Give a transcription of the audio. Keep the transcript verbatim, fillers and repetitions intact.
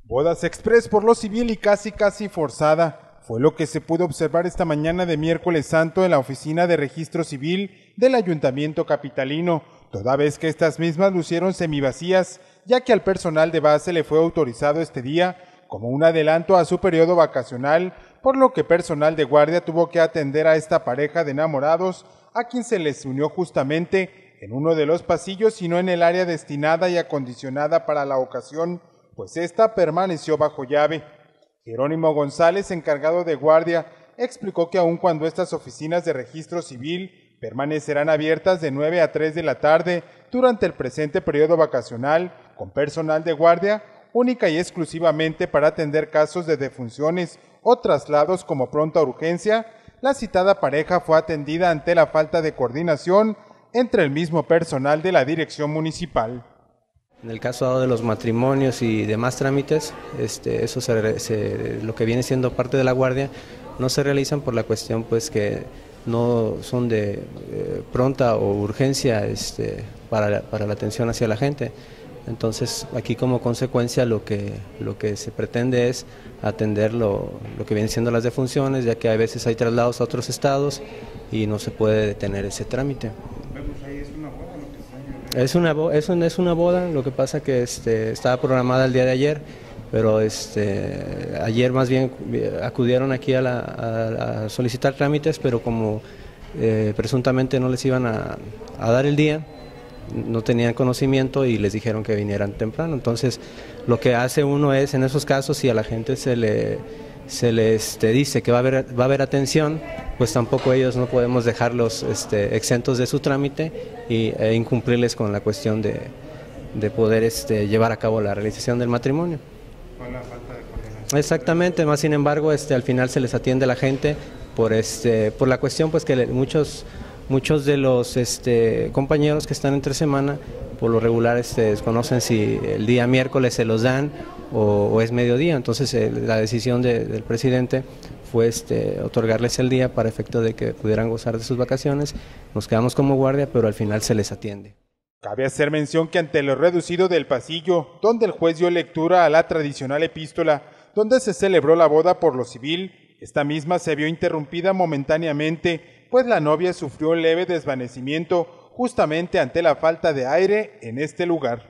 Bodas express por lo civil y casi casi forzada, fue lo que se pudo observar esta mañana de miércoles santo en la oficina de registro civil del Ayuntamiento capitalino, toda vez que estas mismas lucieron semivacías, ya que al personal de base le fue autorizado este día como un adelanto a su periodo vacacional, por lo que personal de guardia tuvo que atender a esta pareja de enamorados, a quien se les unió justamente en uno de los pasillos y no en el área destinada y acondicionada para la ocasión, pues esta permaneció bajo llave. Jerónimo González, encargado de guardia, explicó que aun cuando estas oficinas de registro civil permanecerán abiertas de nueve a tres de la tarde durante el presente periodo vacacional, con personal de guardia, única y exclusivamente para atender casos de defunciones o traslados como pronta urgencia, la citada pareja fue atendida ante la falta de coordinación entre el mismo personal de la dirección municipal. En el caso dado de los matrimonios y demás trámites, este, eso se, se, lo que viene siendo parte de la guardia, no se realizan por la cuestión pues que no son de eh, pronta o urgencia este, para, la, para la atención hacia la gente. Entonces aquí como consecuencia lo que, lo que se pretende es atender lo, lo que vienen siendo las defunciones, ya que a veces hay traslados a otros estados y no se puede detener ese trámite. Es una, es, una, es una boda, lo que pasa que este, estaba programada el día de ayer, pero este, ayer más bien acudieron aquí a, la, a, a solicitar trámites, pero como eh, presuntamente no les iban a, a dar el día, no tenían conocimiento y les dijeron que vinieran temprano. Entonces lo que hace uno es, en esos casos, si a la gente se le, se les este, dice que va a haber, va a haber atención, pues tampoco ellos no podemos dejarlos este, exentos de su trámite y, e incumplirles con la cuestión de, de poder este, llevar a cabo la realización del matrimonio. Con la falta de coordinación. Exactamente, más sin embargo este, al final se les atiende a la gente por, este, por la cuestión pues que le, muchos, muchos de los este, compañeros que están entre semana por lo regular este, desconocen si el día miércoles se los dan o, o es mediodía, entonces eh, la decisión de, del presidente fue este, otorgarles el día para efecto de que pudieran gozar de sus vacaciones. Nos quedamos como guardia, pero al final se les atiende. Cabe hacer mención que ante lo reducido del pasillo, donde el juez dio lectura a la tradicional epístola, donde se celebró la boda por lo civil, esta misma se vio interrumpida momentáneamente, pues la novia sufrió un leve desvanecimiento justamente ante la falta de aire en este lugar.